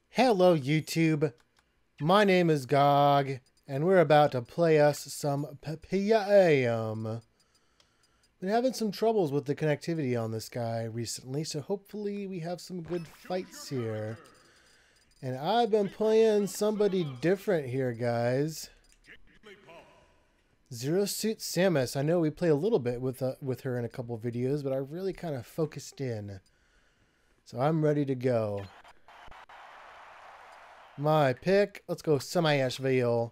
Hello YouTube, my name is Gog, and we're about to play us some PPM. Been having some troubles with the connectivity on this guy recently, so hopefully we have some good fights here. And I've been playing somebody different here, guys. Zero Suit Samus. I know we play a little bit with her in a couple videos, but I really kind of focused in. So I'm ready to go. My pick, let's go Semi-Asheville.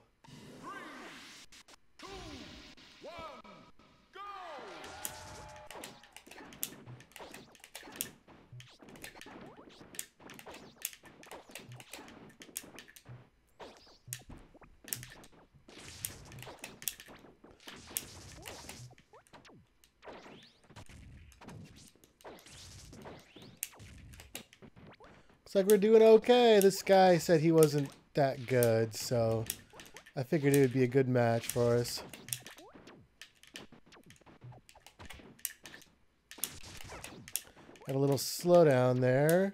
Looks like we're doing okay. This guy said he wasn't that good, so I figured it would be a good match for us. Had a little slowdown there.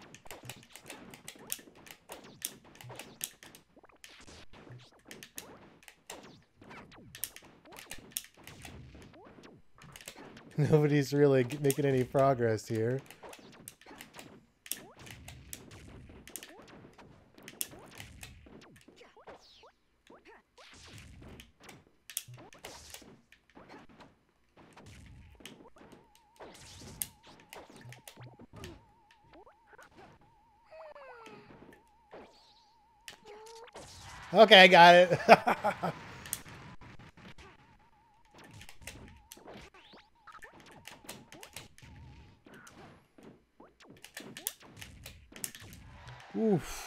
Nobody's really making any progress here. Okay, I got it. Oof.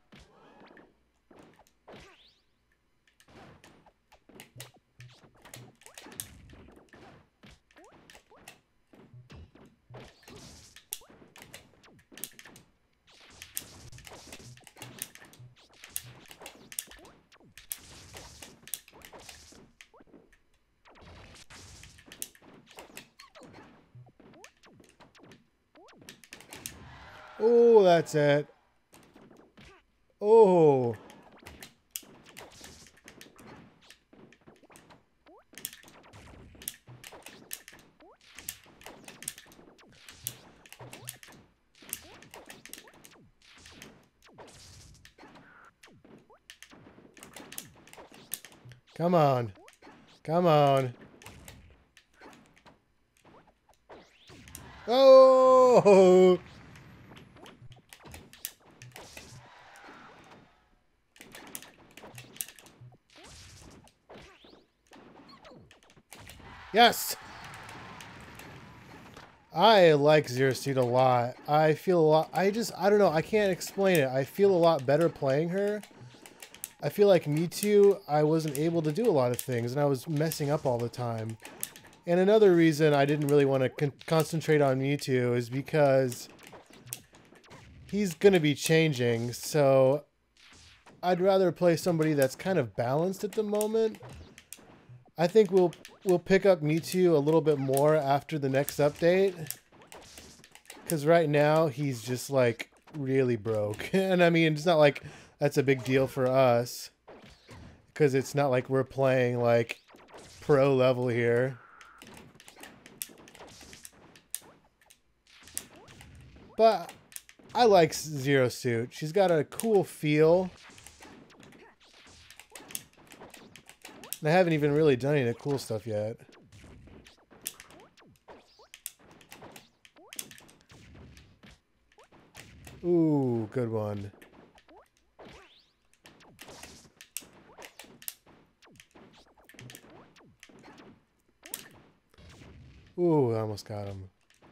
Oh, that's it. Oh. Come on. Come on. Oh! Yes! I like Zero Suit a lot. I feel a lot... I don't know. I can't explain it. I feel a lot better playing her. I feel like Mewtwo, I wasn't able to do a lot of things, and I was messing up all the time. And another reason I didn't really want to concentrate on Mewtwo is because he's going to be changing, so I'd rather play somebody that's kind of balanced at the moment. I think we'll pick up Mewtwo a little bit more after the next update. Because right now, he's just, like, really broke. And I mean, it's not like that's a big deal for us. Because it's not like we're playing, like, pro level here. But I like Zero Suit. She's got a cool feel. And I haven't even really done any of the cool stuff yet. Ooh, good one. Ooh, I almost got him.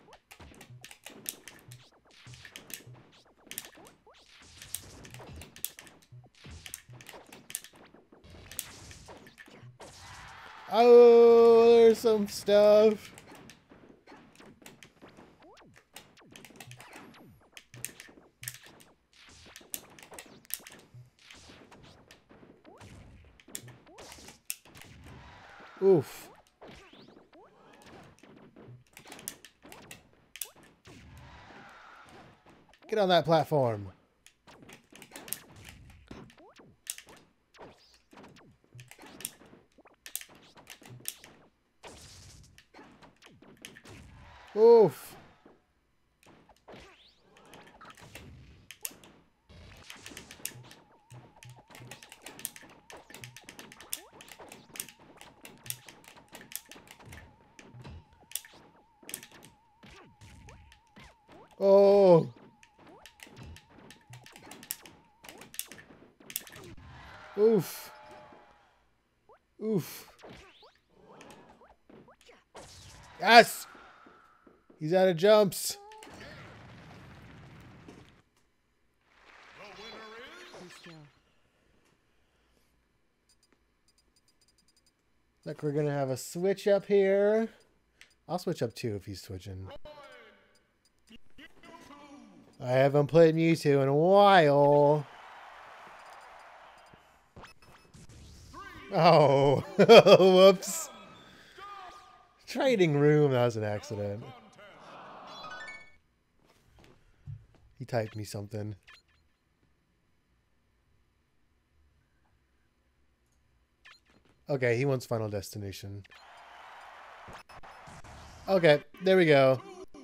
Oh, there's some stuff. Oof. Get on that platform. Oof. Oh. Oof. Oof. Yes! He's out of jumps. Like we're gonna have a switch up here. I'll switch up too if he's switching. I haven't played Mewtwo in a while. Oh, whoops. Trading room, that was an accident. He typed me something. Okay, he wants Final Destination. Okay, there we go.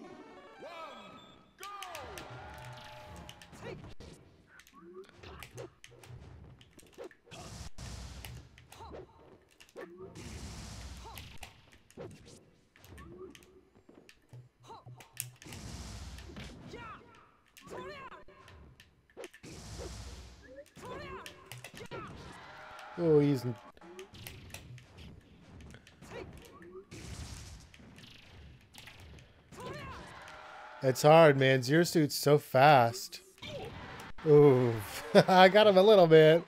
Oh, he's... It's hard, man. Zero Suit's so fast. Ooh, I got him a little bit.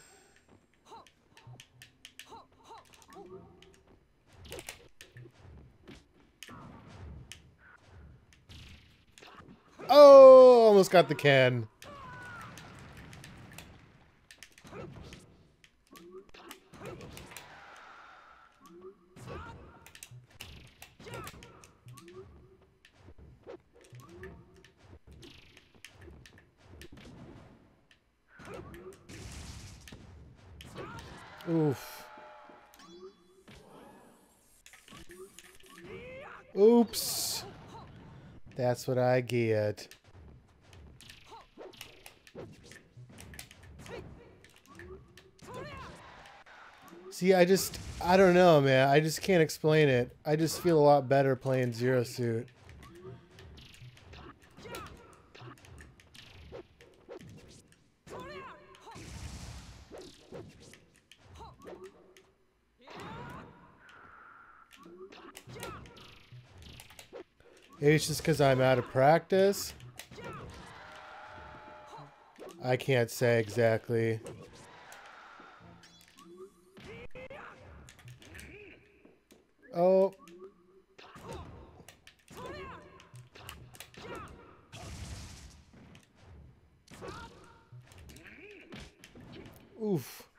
Oh, almost got the can. Oof. Oops. That's what I get. See, I don't know, man. I just can't explain it. I just feel a lot better playing Zero Suit. Maybe it's just because I'm out of practice. I can't say exactly. Oh. Oof.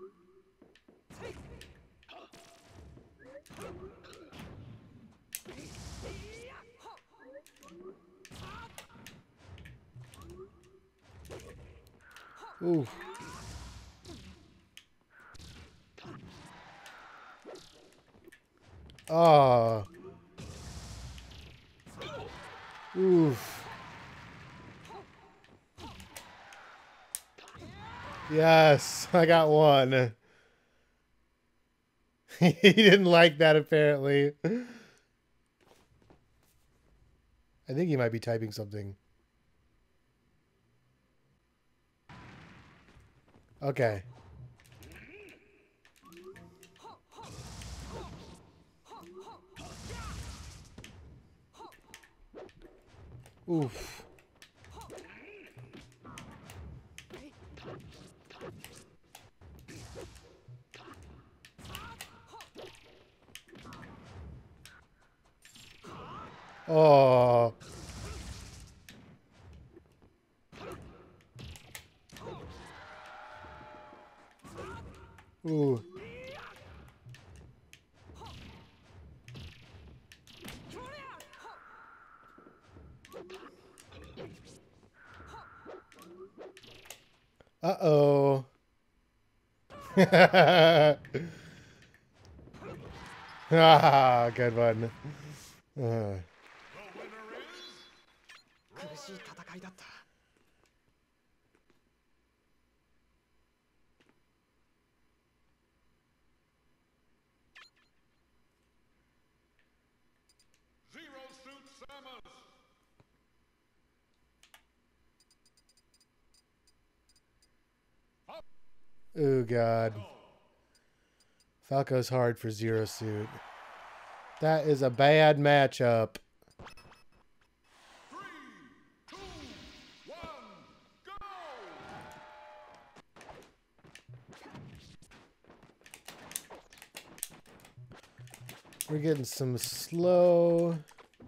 Oof. Ah. Oof. Yes, I got one. He didn't like that, apparently. I think he might be typing something. Okay. Oof. Oh. Ooh. Uh-oh. Ah, good one. Oh god. Falco's hard for Zero Suit. That is a bad matchup. We're getting some slow.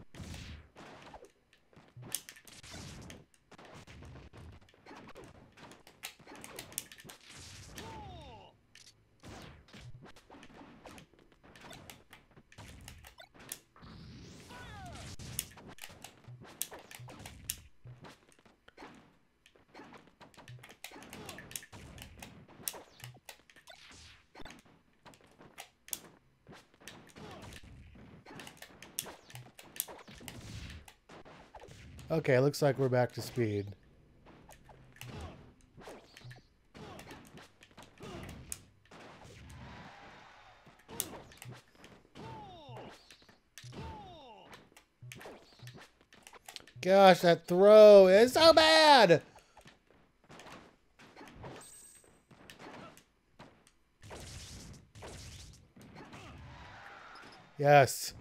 Okay, looks like we're back to speed. Gosh, that throw is so bad! Yes.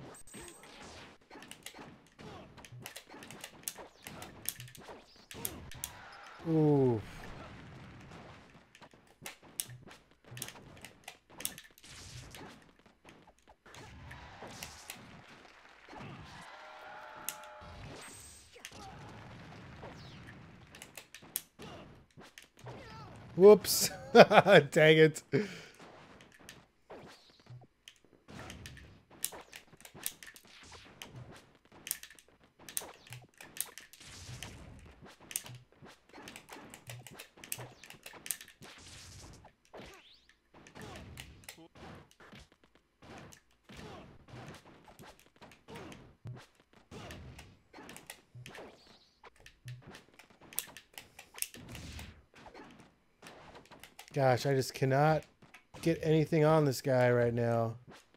Ooh. Whoops. Dang it. Gosh, I just cannot get anything on this guy right now.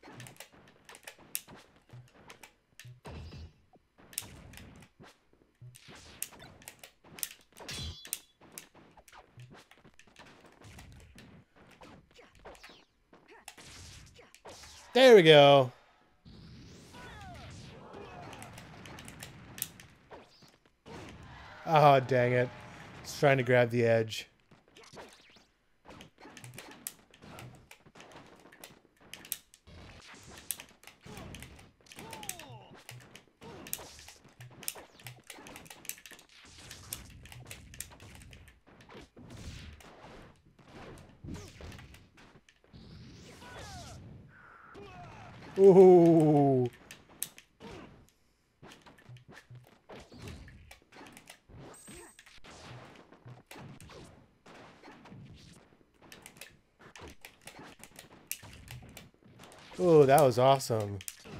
There we go. Oh, dang it. It's trying to grab the edge. Ooh. Ooh, that was awesome.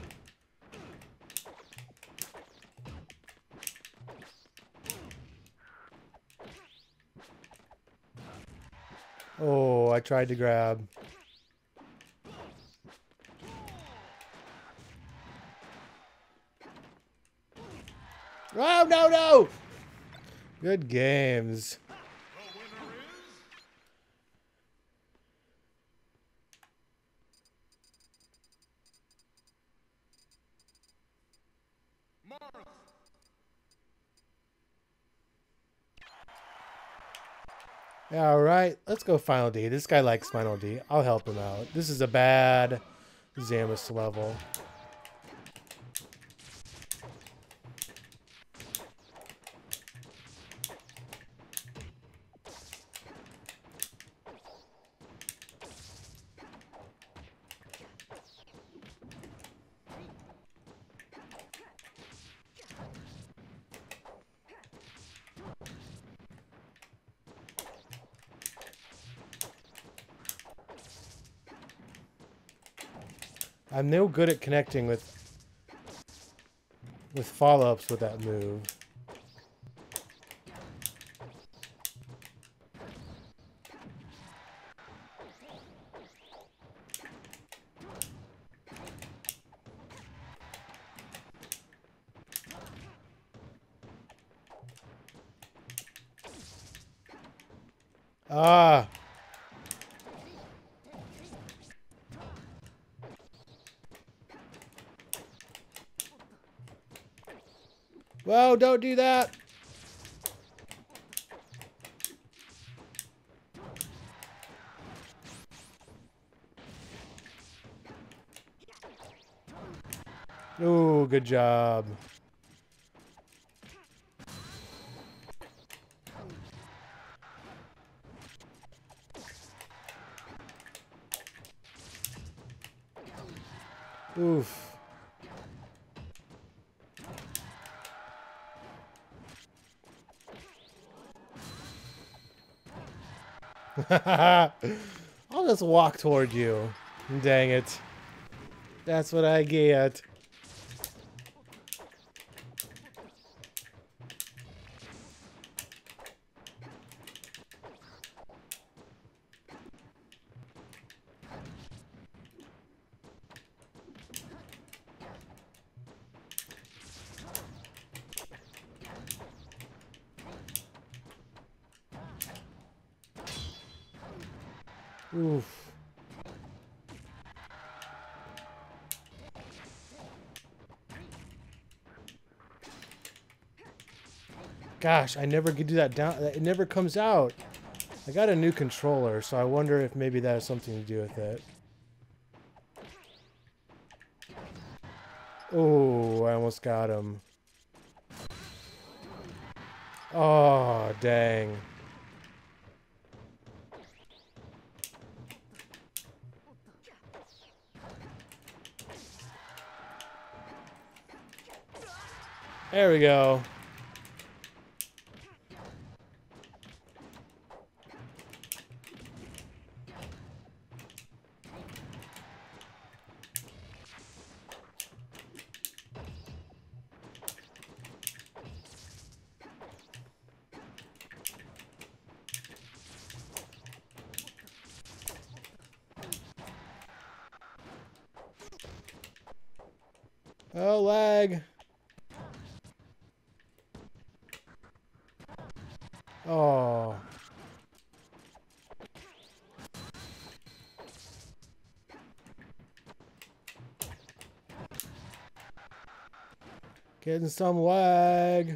Oh, I tried to grab. Oh, no, no! Good games. All right, let's go Final D. This guy likes Final D. I'll help him out. This is a bad Zamus level. I'm no good at connecting with follow-ups with that move. Ah. Whoa, don't do that. Ooh, good job. Oof. I'll just walk toward you. Dang it. That's what I get. Oof. Gosh, I never could do that down. It never comes out. I got a new controller, so I wonder if maybe that has something to do with it. Oh, I almost got him. Oh, dang. There we go. Oh, lag. Oh. Getting some lag.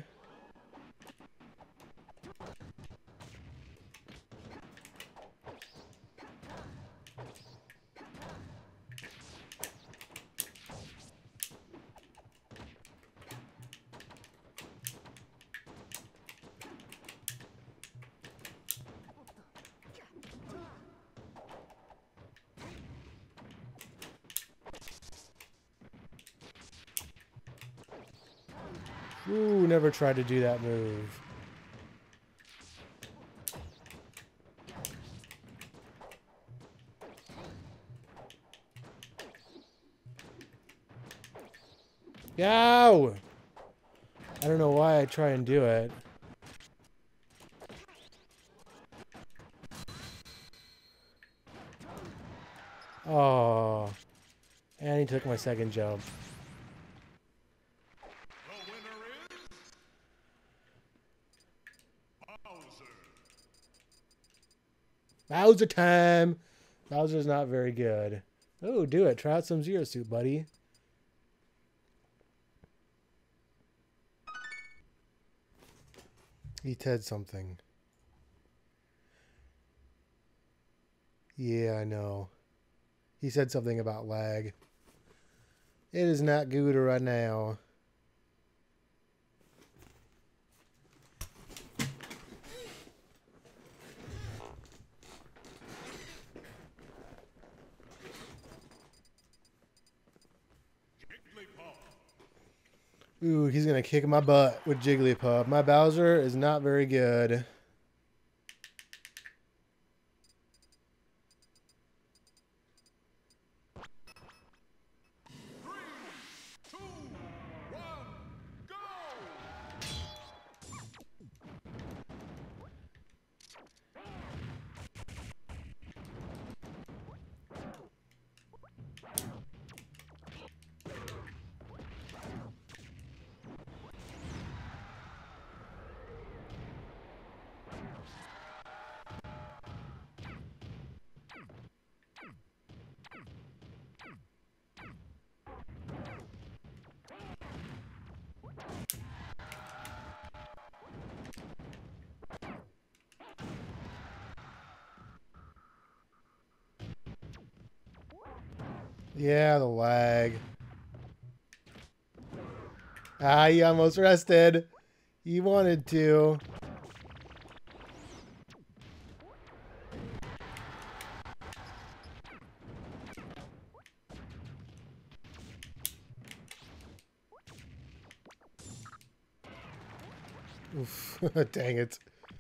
Ooh, never tried to do that move. Yow! I don't know why I try and do it. Oh. And he took my second jump. Bowser time! Bowser's not very good. Oh, do it. Try out some Zero Suit, buddy. He said something. Yeah, I know. He said something about lag. It is not good right now. Ooh, he's gonna kick my butt with Jigglypuff. My Bowser is not very good. Yeah, the lag. Ah, he almost rested. He wanted to. Oof. Dang it.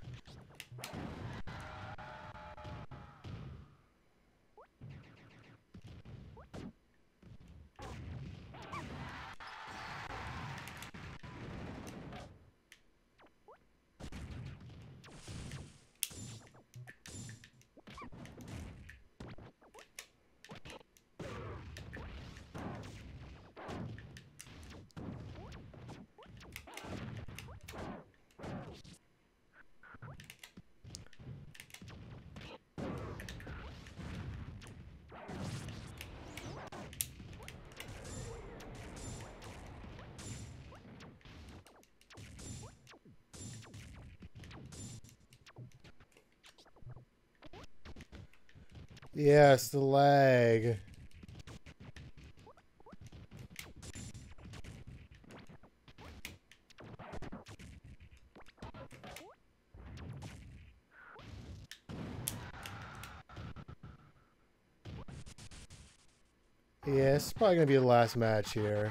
Yes, the lag. Yeah, it's probably gonna be the last match here.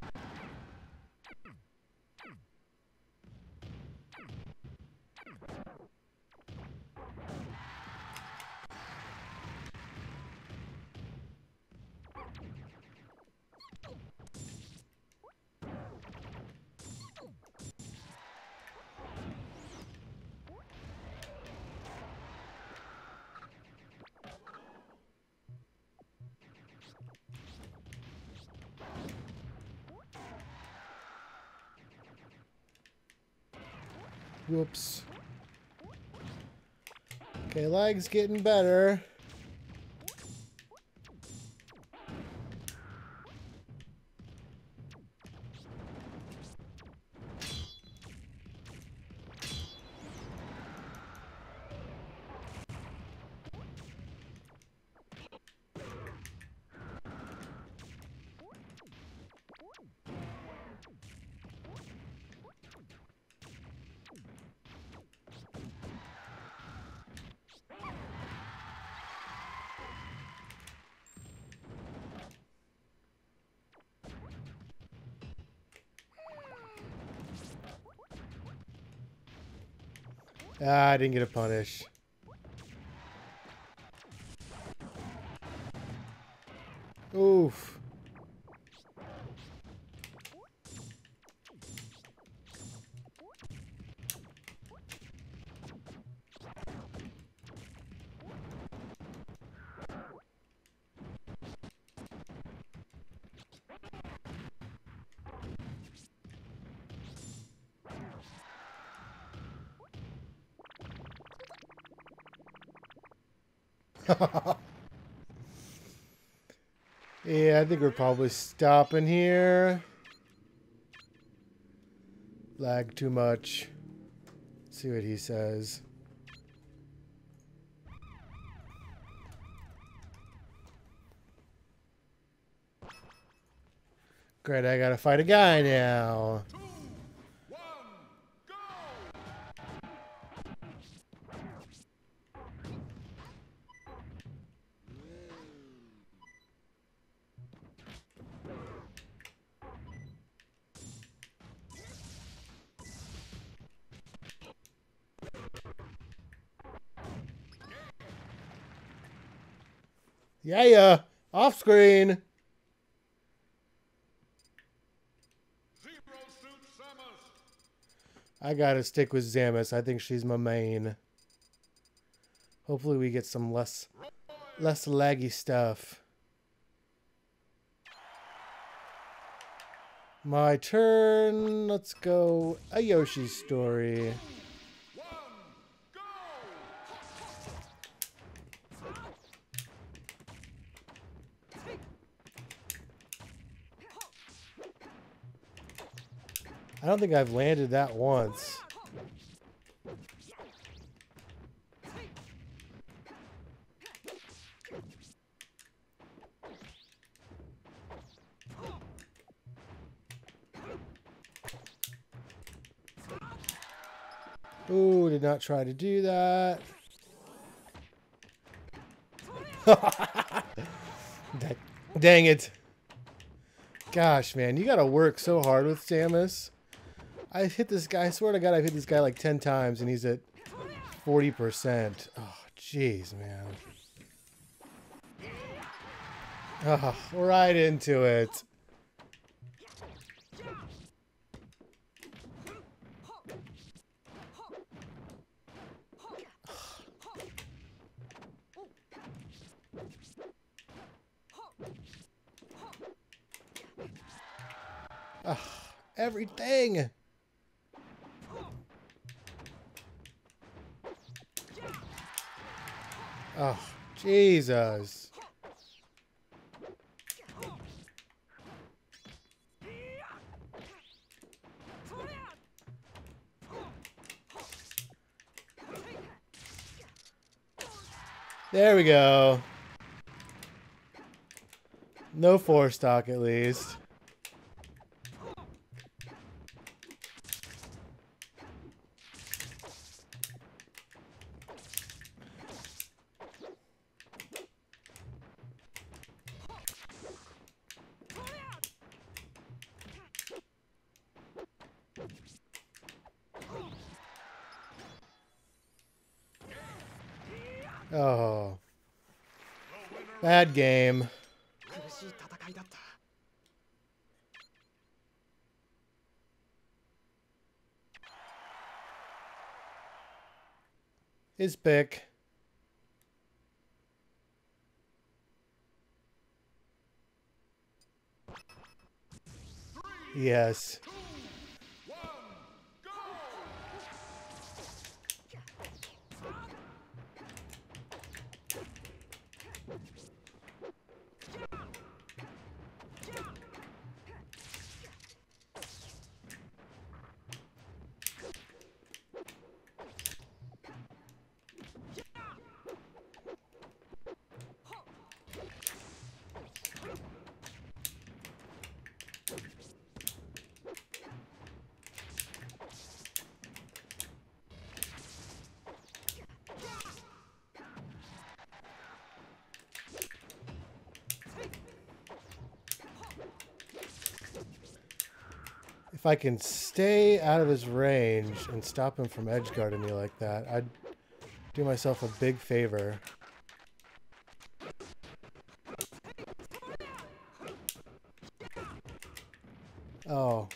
Whoops. Okay, lag's getting better. Ah, I didn't get a punish. Oof. Yeah, I think we're probably stopping here. Lag too much. See what he says. Great, I gotta fight a guy now. 2, 1, go! Yeah. Off screen. Zero Suit Samus. I gotta stick with Zamus. I think she's my main. Hopefully we get some less laggy stuff. My turn. Let's go a Yoshi story. 1, go! I don't think I've landed that once. Ooh, did not try to do that. Dang it. Gosh, man, you gotta work so hard with Samus. I hit this guy, I swear to God, I've hit this guy like 10 times and he's at 40%. Oh, jeez, man. Oh, right into it. Oh, everything. Oh, Jesus. There we go. No 4-stock at least. Oh. Bad game. His pick. Yes. If I can stay out of his range and stop him from edgeguarding me like that, I'd do myself a big favor. Oh.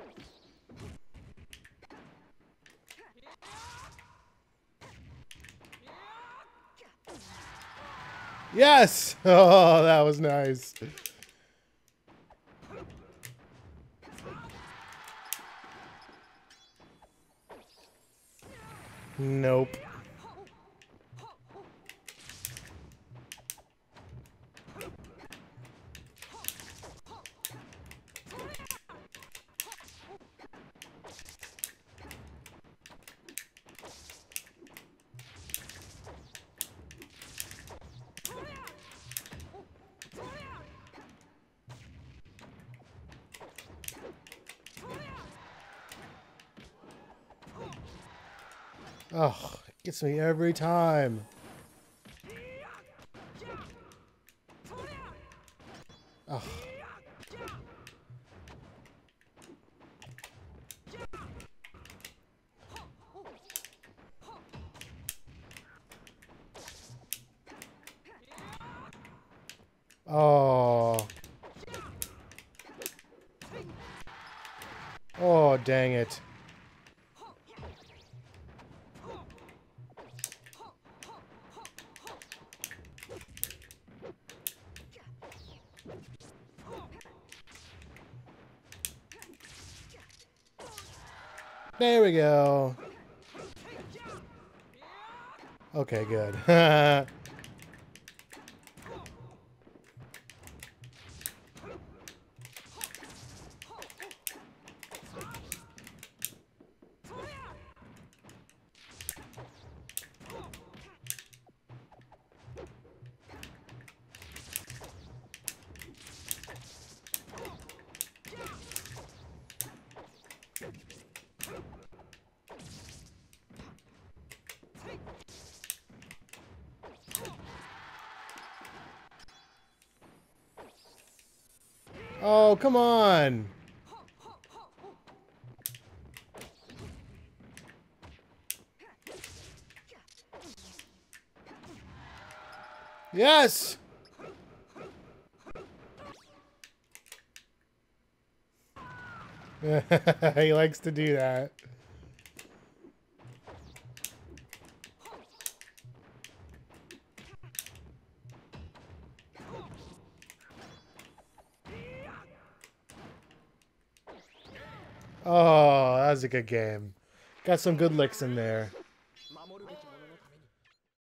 Yes! Oh, that was nice. Nope. Oh, it gets me every time. Oh. Oh. Oh, dang it. There we go. Okay, good. Oh, come on. Yes! He likes to do that. Oh, that was a good game. Got some good licks in there.